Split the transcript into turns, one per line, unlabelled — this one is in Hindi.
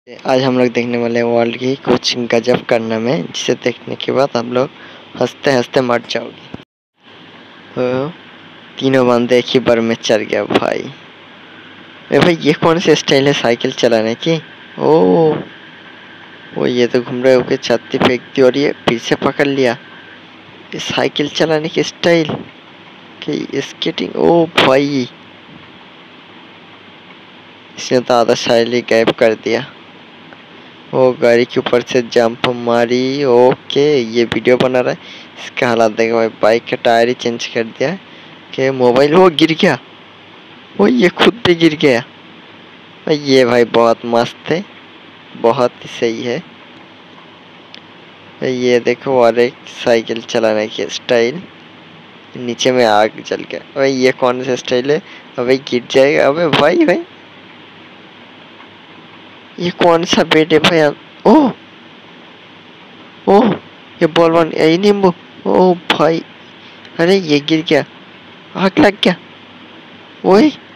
आज हम लोग देखने वाले हैं वर्ल्ड की कुछ गजब कारनामे, जिसे देखने के बाद आप लोग हंसते हंसते मर जाओगे। तो तीनों बंदे एक ही बार में चढ़ गया भाई। भाई ये कौन सी स्टाइल है साइकिल चलाने की? ओ ये तो घूम रहे होके छत्ती फेंक दी और ये पीछे पकड़ लिया। ये साइकिल चलाने की स्टाइल कि स्केटिंग। ओ भाई इसने तो आधा स्टाइल ही गायब कर दिया। वो गाड़ी के ऊपर से जंप मारी। ओके ये वीडियो बना रहा है। इसका हालात देखो भाई, बाइक का टायर ही चेंज कर दिया कि मोबाइल वो गिर गया। वो ये खुद पे गिर गया। ये भाई बहुत मस्त है, बहुत ही सही है। ये देखो और एक साइकिल चलाने की स्टाइल, नीचे में आग जल गया। भाई ये कौन सा स्टाइल है? अबे गिर जाएगा। अबे भाई ये कौन सा बेड है भाई? ओह ओह ये बॉल वन यही नींबू। ओ भाई अरे ये गिर गया, आग लग गया। वही